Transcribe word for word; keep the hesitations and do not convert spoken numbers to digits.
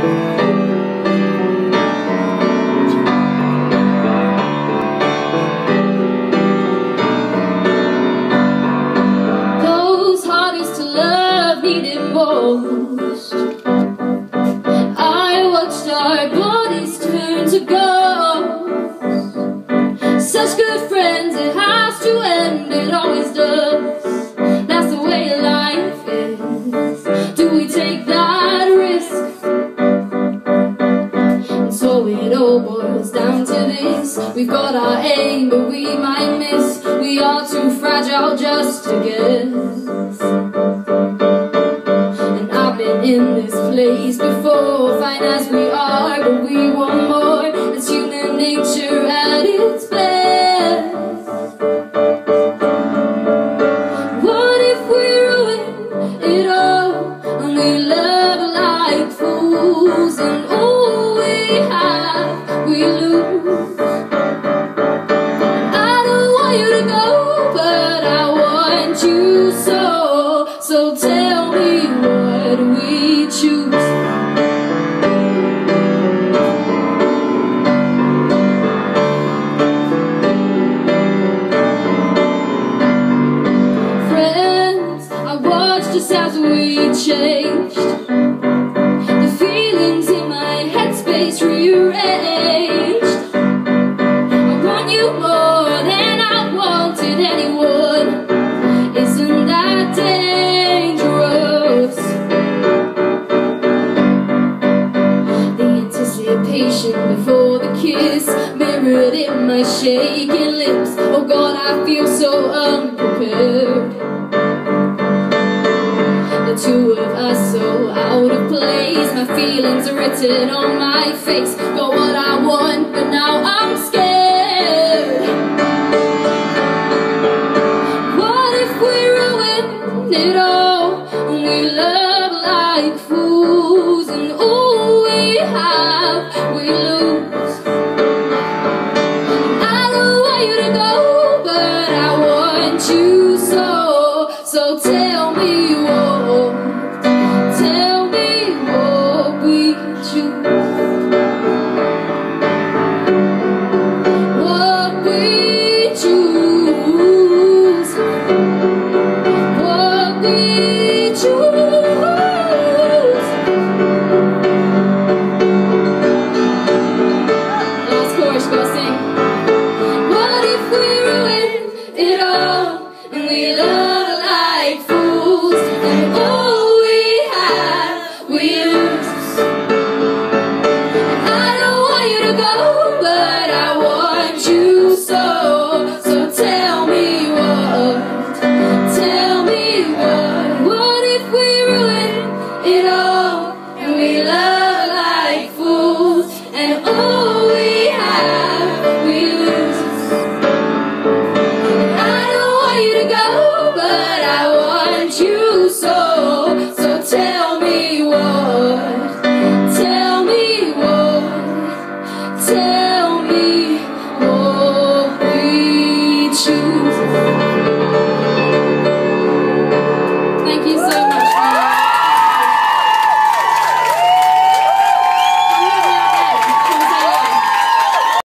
most. I watched our bodies turn to ghosts. Such good friends, it has to end, it always does. That's the way life is. Do we take that risk? And so it all boils down to this: we've got our aim, but we might miss. We are too fragile just to guess. In this place before, fine as we are, but we want more. It's human nature at its best. What if we ruin it all, and we love like fools, and all we have we lose? I don't want you to go, but I want you so. So tell me what we choose. Friends, I watched just as we changed. The feelings in my headspace rearranged. I want you more than I wanted anyone. Isn't that dangerous? Before the kiss mirrored in my shaking lips. Oh God, I feel so unprepared. The two of us so out of place. My feelings are written on my face. Got what I want, but now I'm scared. What if we ruin it all, and we love like fools, and all we have we lose? I don't want you to go, but I want you so. So tell me what, tell me what we choose. What we choose. What we choose. What if we ruin it all, and we love like fools, and all we have we lose? I don't want you to go, but I want you so. So tell me what, tell me what. What if we ruin it all, and we love like fools, and all we have we lose? I don't want you to go, but I want you so. So tell me what, tell me what, tell me what we choose.